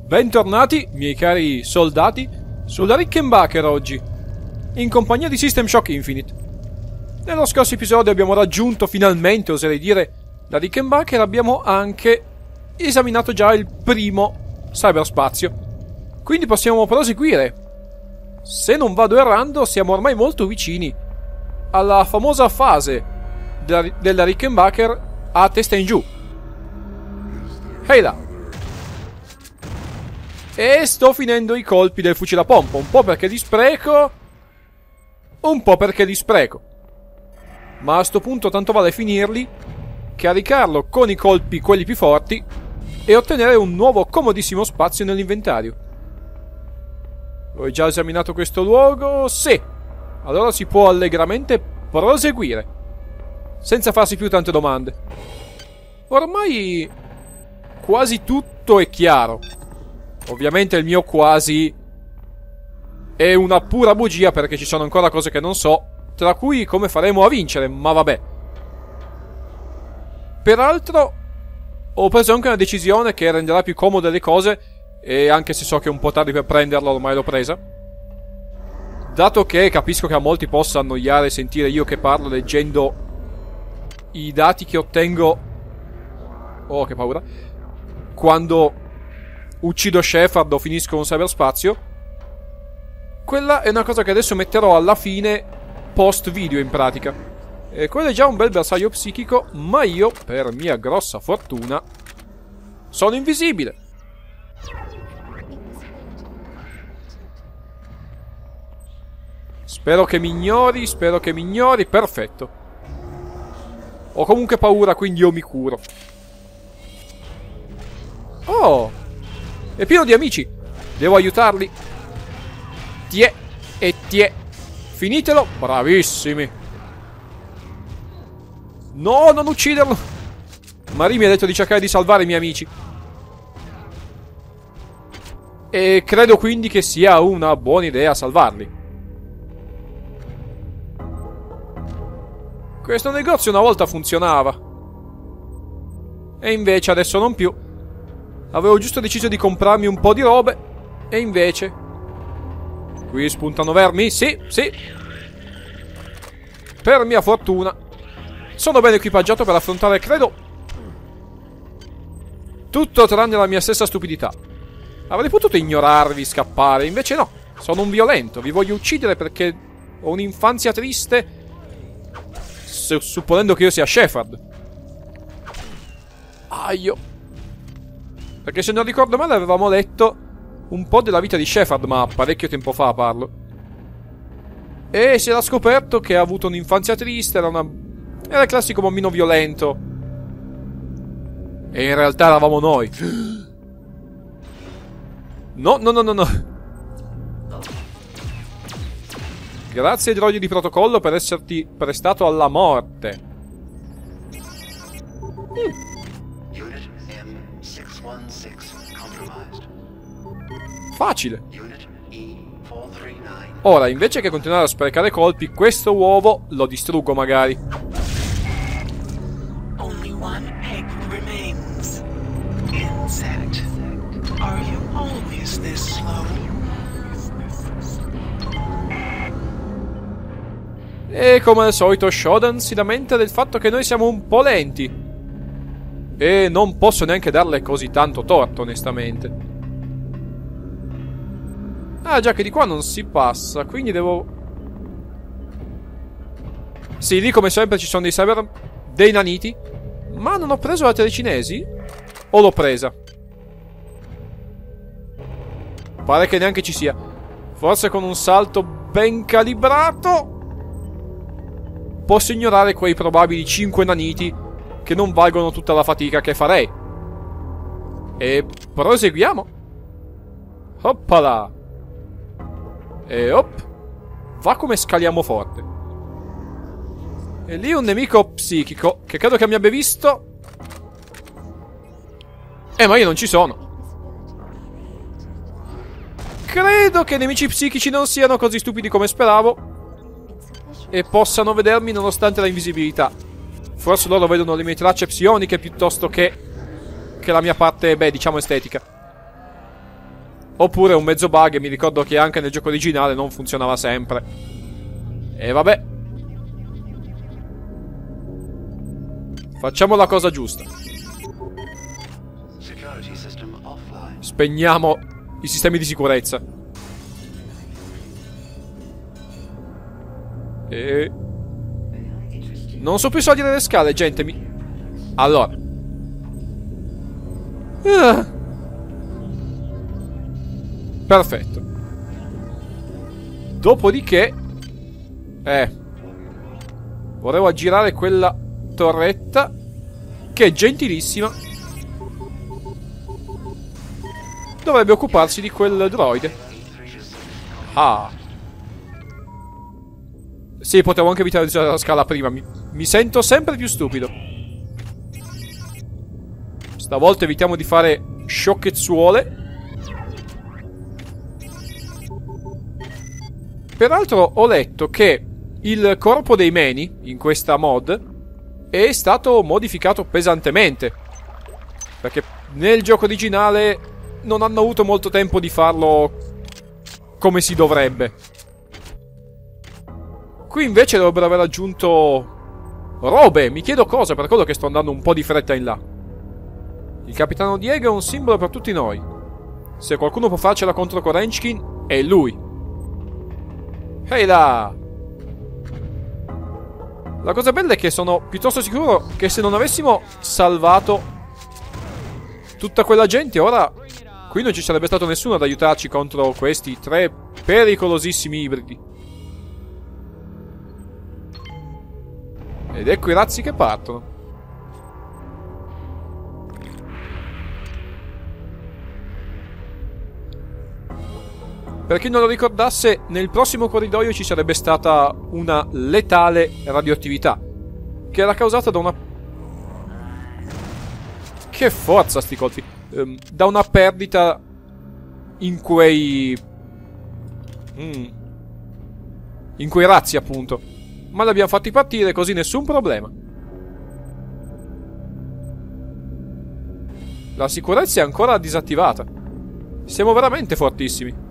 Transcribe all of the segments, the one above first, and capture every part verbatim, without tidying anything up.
Bentornati, miei cari soldati, sulla Rickenbacker oggi, in compagnia di System Shock Infinite. Nello scorso episodio abbiamo raggiunto finalmente, oserei dire, la Rickenbacker e abbiamo anche esaminato già il primo cyberspazio. Quindi possiamo proseguire. Se non vado errando, siamo ormai molto vicini alla famosa fase della, della Rickenbacker a testa in giù. Ehi là! E sto finendo i colpi del fucile a pompa, un po' perché li spreco, un po' perché li spreco. Ma a sto punto tanto vale finirli, caricarlo con i colpi quelli più forti e ottenere un nuovo comodissimo spazio nell'inventario. Ho già esaminato questo luogo? Sì! Allora si può allegramente proseguire, senza farsi più tante domande. Ormai quasi tutto è chiaro. Ovviamente il mio quasi è una pura bugia, perché ci sono ancora cose che non so, tra cui come faremo a vincere, ma vabbè. Peraltro ho preso anche una decisione che renderà più comode le cose, e anche se so che è un po' tardi per prenderla, ormai l'ho presa. Dato che capisco che a molti possa annoiare sentire io che parlo leggendo i dati che ottengo, oh che paura, quando uccido Shepard o finisco un cyberspazio, quella è una cosa che adesso metterò alla fine post video in pratica. E quello è già un bel bersaglio psichico, ma io, per mia grossa fortuna, sono invisibile. Spero che mi ignori, spero che mi ignori, perfetto. Ho comunque paura, quindi io mi curo. Oh! È pieno di amici. Devo aiutarli. Tiè e tiè. Finitelo. Bravissimi. No, non ucciderlo. Marie mi ha detto di cercare di salvare i miei amici. E credo quindi che sia una buona idea salvarli. Questo negozio una volta funzionava. E invece adesso non più. Avevo giusto deciso di comprarmi un po' di robe, e invece... Qui spuntano vermi? Sì, sì. Per mia fortuna sono ben equipaggiato per affrontare, credo, tutto tranne la mia stessa stupidità. Avrei potuto ignorarvi, scappare, invece no. Sono un violento, vi voglio uccidere perché ho un'infanzia triste, supponendo che io sia Shepard. Aio. Perché se non ricordo male avevamo letto un po' della vita di Shepard, ma parecchio tempo fa parlo. E si era scoperto che ha avuto un'infanzia triste, era una... era il classico bambino violento. E in realtà eravamo noi. No, no, no, no, no. Grazie droidi di protocollo per esserti prestato alla morte. Mm. Facile. Ora, invece che continuare a sprecare colpi, questo uovo lo distruggo magari. Only one egg remains. Insect. Are you always this slow? E come al solito Shodan si lamenta del fatto che noi siamo un po' lenti. E non posso neanche darle così tanto torto, onestamente. Ah, già che di qua non si passa, quindi devo... Sì, lì come sempre ci sono dei cyber... dei naniti. Ma non ho preso la telecinesi? O l'ho presa? Pare che neanche ci sia. Forse con un salto ben calibrato posso ignorare quei probabili cinque naniti che non valgono tutta la fatica che farei. E proseguiamo. Hoppala. E hop. Va come scaliamo forte. E lì un nemico psichico che credo che mi abbia visto. Eh, ma io non ci sono. Credo che i nemici psichici non siano così stupidi come speravo e possano vedermi nonostante la invisibilità. Forse loro vedono le mie tracce psioniche piuttosto che che la mia parte, beh, diciamo estetica. Oppure un mezzo bug, e mi ricordo che anche nel gioco originale non funzionava sempre. E vabbè. Facciamo la cosa giusta. Spegniamo i sistemi di sicurezza. E... non so più salire le scale, gente, mi... Allora. Ah. Perfetto. Dopodiché... Eh... volevo aggirare quella torretta, che è gentilissima. Dovrebbe occuparsi di quel droide. Ah. Sì, potevo anche evitare di usare la scala prima. Mi, mi sento sempre più stupido. Stavolta evitiamo di fare sciocchezzuole. Peraltro ho letto che il corpo dei meni, in questa mod, è stato modificato pesantemente. Perché nel gioco originale non hanno avuto molto tempo di farlo come si dovrebbe. Qui invece dovrebbero aver aggiunto robe, mi chiedo cosa, per quello che sto andando un po' di fretta in là. Il capitano Diego è un simbolo per tutti noi. Se qualcuno può farcela contro Korenchkin, è lui. Ehi là! La cosa bella è che sono piuttosto sicuro che se non avessimo salvato tutta quella gente, ora qui non ci sarebbe stato nessuno ad aiutarci contro questi tre pericolosissimi ibridi. Ed ecco i razzi che partono. Per chi non lo ricordasse, nel prossimo corridoio ci sarebbe stata una letale radioattività, che era causata da una... Che forza sti colpi! Um, da una perdita in quei... Mm. In quei razzi, appunto. Ma li abbiamo fatti partire, così nessun problema. La sicurezza è ancora disattivata. Siamo veramente fortissimi.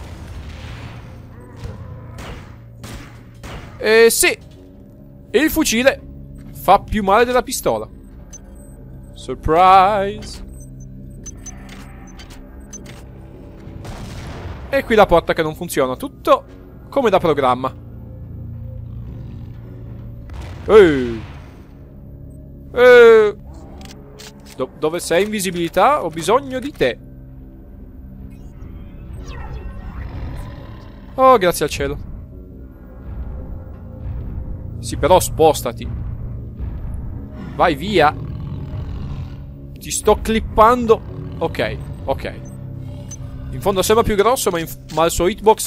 Eh sì. E il fucile fa più male della pistola. Surprise. E qui la porta che non funziona. Tutto come da programma. Ehi. Eh. Do- dove sei, invisibilità? Ho bisogno di te. Oh, grazie al cielo. Sì, però spostati. Vai via. Ti sto clippando. Ok, ok. In fondo sembra più grosso, ma, ma il suo hitbox...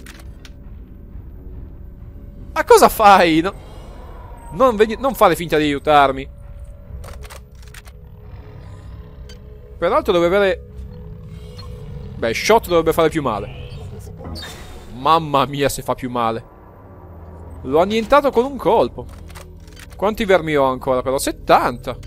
Ma cosa fai? No... Non, vedi... non fare finta di aiutarmi. Peraltro dovrebbe avere... Beh, shot dovrebbe fare più male. Mamma mia se fa più male. L'ho annientato con un colpo. Quanti vermi ho ancora però? settanta.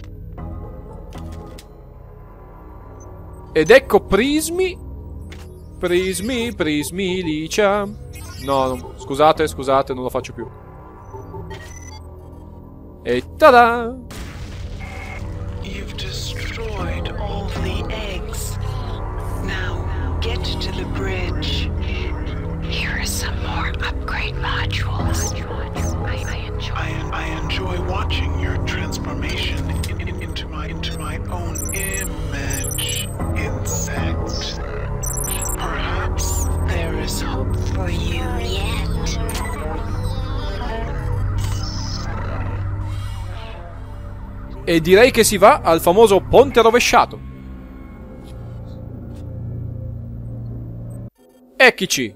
Ed ecco prismi. Prismi, prismi, licia. No, no, scusate, scusate, non lo faccio più. E tada! You've destroyed all the eggs. Now get to the bridge. Here are some more upgrade modules. I, I enjoy. I, I enjoy watching your transformation in, in, into my into my own image, insect. Perhaps there is hope for you yet. E direi che si va al famoso ponte rovesciato. Eccoci.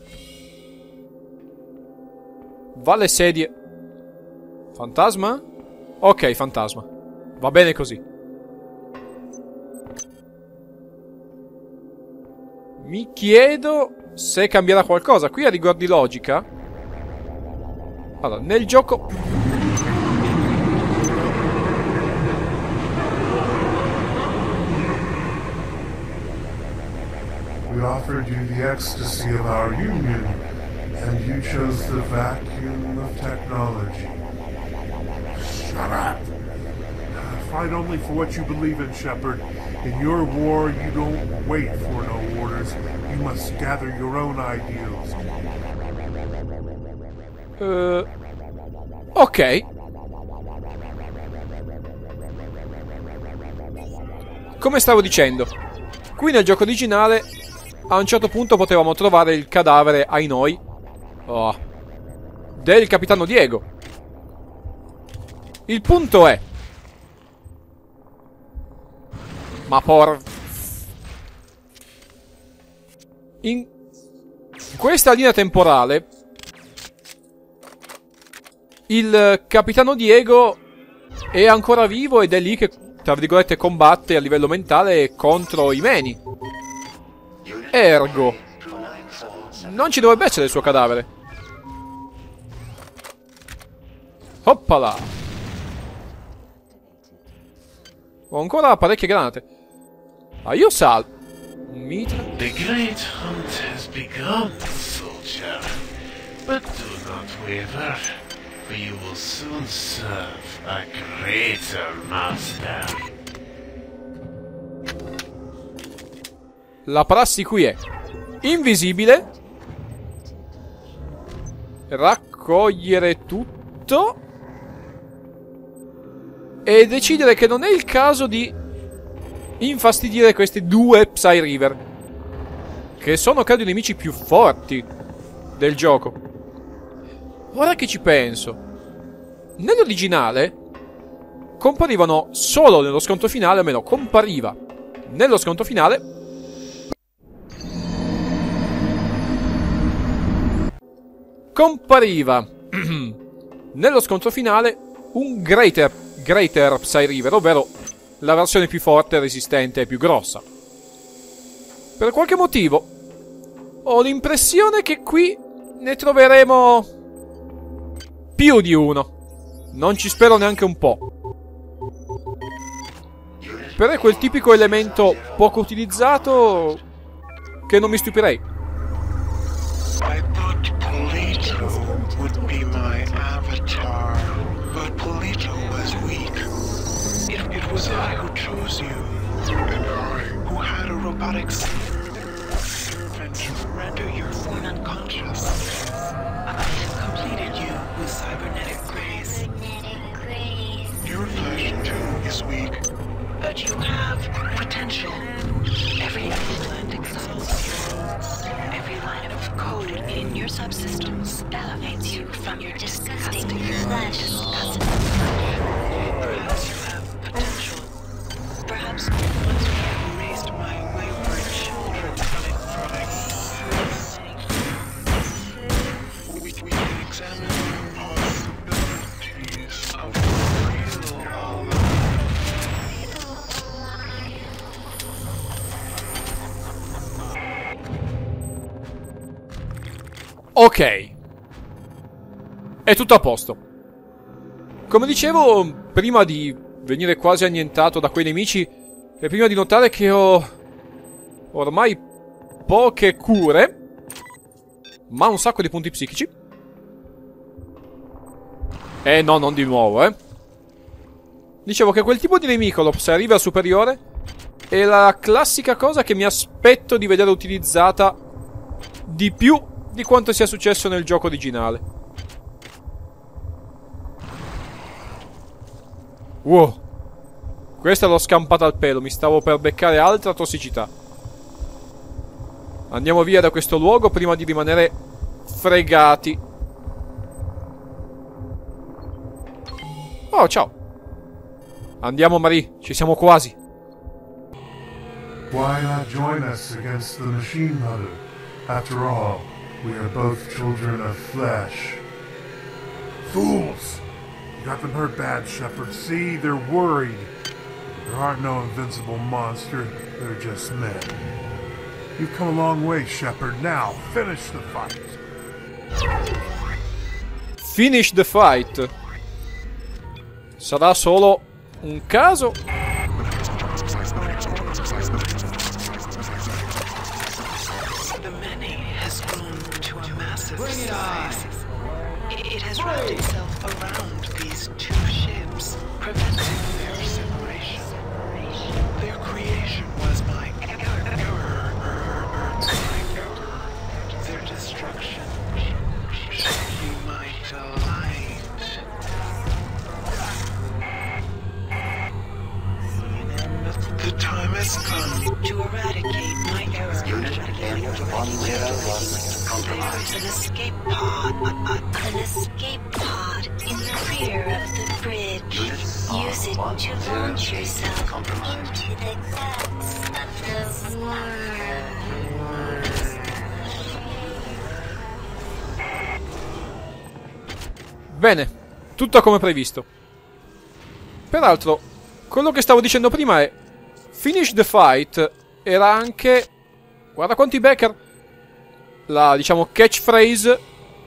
Va alle sedie. Fantasma? Ok, fantasma. Va bene così. Mi chiedo se cambierà qualcosa. Qui a rigor di logica. Allora, nel gioco... We offered you the ecstasy of our union, and you chose the vacuum of technology. Shut up! Fight only for what you believe in, Shepard. In your war, you don't wait for no orders. You must gather your own ideals. Uh, ok. Come stavo dicendo, qui nel gioco originale a un certo punto potevamo trovare il cadavere, ai noi, oh, del capitano Diego. Il punto è... Ma por... In questa linea temporale il capitano Diego è ancora vivo ed è lì che, tra virgolette, combatte a livello mentale contro i Meni. Ergo non ci dovrebbe essere il suo cadavere. Hoppala. Ho ancora parecchie granate. Ah, io sal. Mitra. The great hunt has begun, soldier. But do not waver, for you will soon serve a greater master. La prassi qui è invisibile, raccogliere tutto e decidere che non è il caso di infastidire questi due Psy River, che sono credo i nemici più forti del gioco. Ora che ci penso, nell'originale comparivano solo nello scontro finale, almeno compariva nello scontro finale compariva nello scontro finale un Greater, Greater Psy River, ovvero la versione più forte, resistente e più grossa. Per qualche motivo ho l'impressione che qui ne troveremo più di uno. Non ci spero neanche un po'. Però è quel tipico elemento poco utilizzato che non mi stupirei. I thought Polito would be my avatar, but Polito was weak. It, it was I who chose you, and I who had a robotic servant to render your form unconscious. I have completed you with cybernetic grace. Your flesh too is weak, but you have potential. Every implant exalts you. Every line of code in your subsystems elevates you from your disgusting flesh. Perhaps you have potential. Perhaps once you have erased my wayward children from it, we, we can examine the possibilities of real life. Ok, è tutto a posto. Come dicevo, prima di venire quasi annientato da quei nemici e prima di notare che ho ormai poche cure, ma un sacco di punti psichici. Eh no, non di nuovo, eh. Dicevo che quel tipo di nemico, lo Psy River superiore, è la classica cosa che mi aspetto di vedere utilizzata di più di quanto sia successo nel gioco originale. Wow, questa l'ho scampata al pelo. Mi stavo per beccare altra tossicità. Andiamo via da questo luogo prima di rimanere fregati. Oh, ciao. Andiamo, Marie, ci siamo quasi. Why not join us against the Machine Mother? After all, we are both children of flesh. Fools! You got them hurt bad, Shepard. See, they're worried. There aren't no invincible monsters. They're just men. You've come a long way, Shepard. Now, finish the fight. Finish the fight. Sarà solo un caso? the many has grown to a massive size. It has wrapped itself around these two ships, preventing their separation. Their creation was my error. Their destruction should be my delight. The time has come to eradicate my error. Unit N one zero one compromised. There's an escape pod. An escape pod in the rear of the bridge. Use it to launch yourself into the depths of the world. Bene, tutto come previsto. Peraltro, quello che stavo dicendo prima è Finish the fight era anche, guarda quanti Becker, la, diciamo, catchphrase,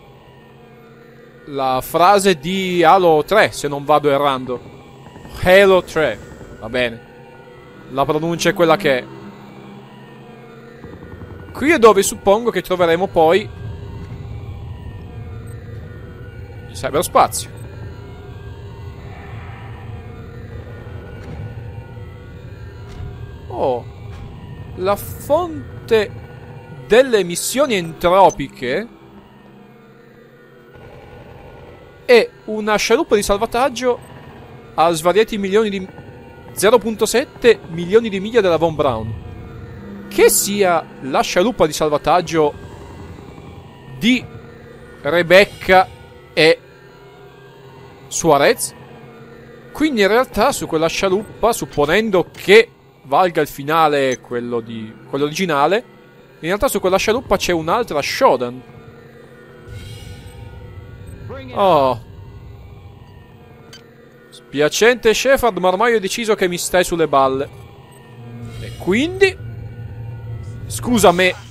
la frase di Halo tre, se non vado errando. Halo tre, va bene. La pronuncia è quella che è. Qui è dove suppongo che troveremo poi il cyberspazio. Oh, la fonte delle emissioni entropiche è una scialuppa di salvataggio a svariati milioni di zero virgola sette milioni di miglia della Von Braun. Che sia la scialuppa di salvataggio di Rebecca e Suarez, quindi in realtà su quella scialuppa, supponendo che valga il finale quello di quello originale, in realtà su quella scialuppa c'è un'altra Shodan. Oh, spiacente Shepard, ma ormai ho deciso che mi stai sulle balle. E quindi scusa me.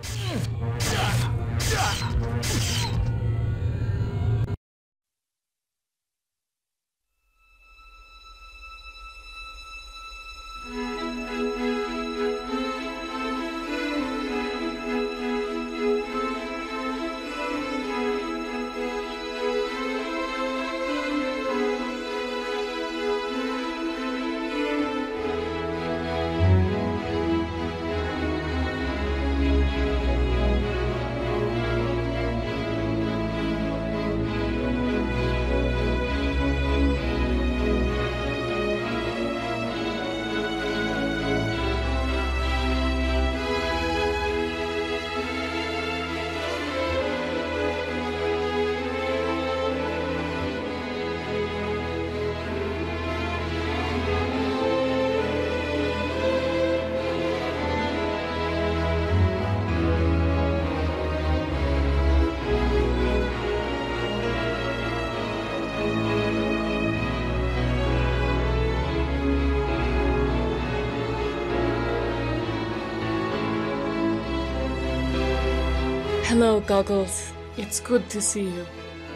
Hello, Goggles. It's good to see you.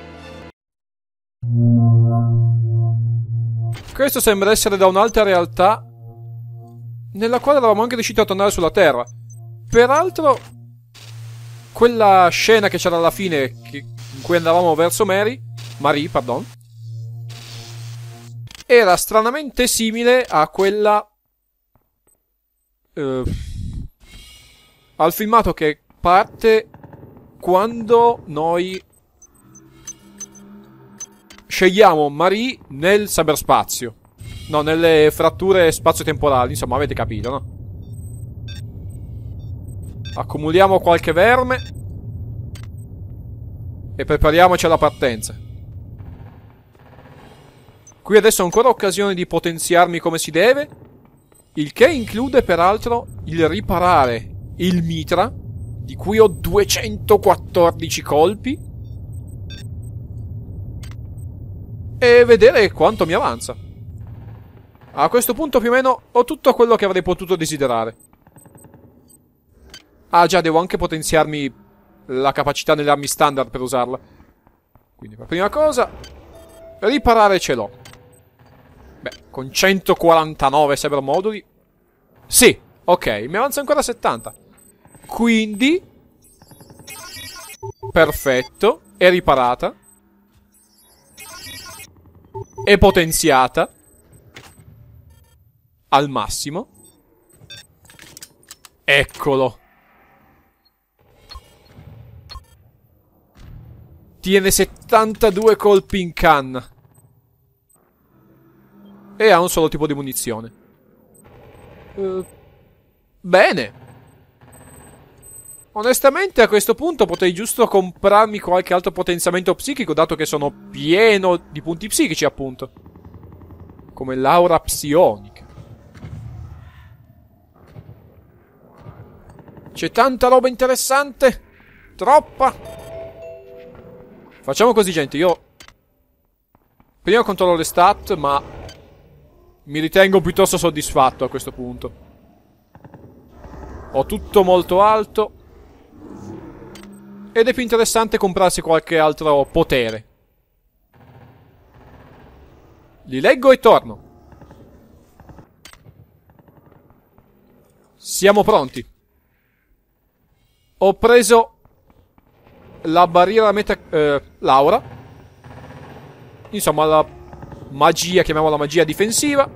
Questo sembra essere da un'altra realtà nella quale eravamo anche riusciti a tornare sulla Terra. Peraltro, quella scena che c'era alla fine, che, in cui andavamo verso Mary, Marie, pardon, era stranamente simile a quella uh, al filmato che parte quando noi scegliamo Marie nel cyberspazio. No, nelle fratture spazio-temporali, insomma, avete capito, no? Accumuliamo qualche verme e prepariamoci alla partenza. Qui adesso ho ancora occasione di potenziarmi come si deve, il che include peraltro il riparare il mitra, di cui ho duecentoquattordici colpi, e vedere quanto mi avanza. A questo punto più o meno ho tutto quello che avrei potuto desiderare. Ah già, devo anche potenziarmi la capacità nelle armi standard per usarla. Quindi per prima cosa, riparare ce l'ho. Beh, con centoquarantanove cybermoduli. Sì, ok, mi avanza ancora settanta. Quindi Perfetto. È riparata. È potenziata. Al massimo. Eccolo. Tiene settantadue colpi in canna. E ha un solo tipo di munizione. Uh, bene. Onestamente a questo punto potrei giusto comprarmi qualche altro potenziamento psichico, dato che sono pieno di punti psichici, appunto. Come l'aura psionica. C'è tanta roba interessante. Troppa. Facciamo così, gente. Io prima controllo le stat, ma mi ritengo piuttosto soddisfatto a questo punto. Ho tutto molto alto. Ed è più interessante comprarsi qualche altro potere. Li leggo e torno. Siamo pronti. Ho preso la barriera meta... Eh, Laura. Insomma, la magia, chiamiamola magia difensiva.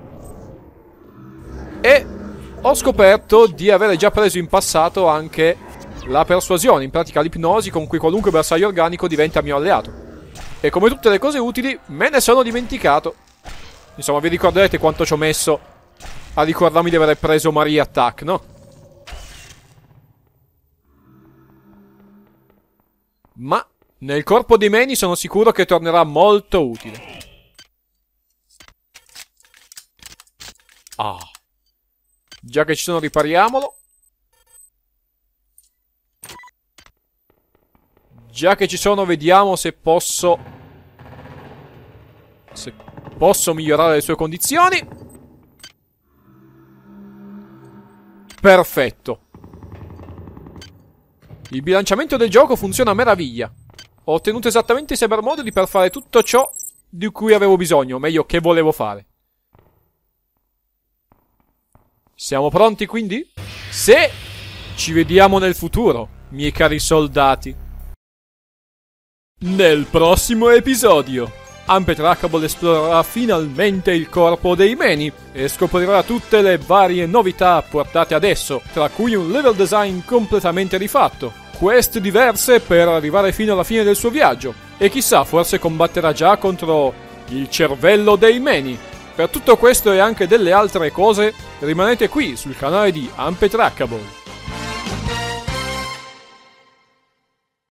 E ho scoperto di avere già preso in passato anche la persuasione, in pratica l'ipnosi con cui qualunque bersaglio organico diventa mio alleato. E come tutte le cose utili, me ne sono dimenticato. Insomma, vi ricorderete quanto ci ho messo a ricordarmi di aver preso Maria Attack, no? Ma nel corpo dei meni sono sicuro che tornerà molto utile. Ah. Già che ci sono, ripariamolo. Già che ci sono, vediamo se posso... Se posso migliorare le sue condizioni. Perfetto. Il bilanciamento del gioco funziona a meraviglia. Ho ottenuto esattamente i cybermoduli per fare tutto ciò di cui avevo bisogno, o meglio, che volevo fare. Siamo pronti quindi? Se ci vediamo nel futuro, miei cari soldati. Nel prossimo episodio, Unpatrackable esplorerà finalmente il corpo dei meni e scoprirà tutte le varie novità apportate adesso, tra cui un level design completamente rifatto, quest diverse per arrivare fino alla fine del suo viaggio, e chissà, forse combatterà già contro il cervello dei meni. Per tutto questo e anche delle altre cose, rimanete qui sul canale di Unpatrackable.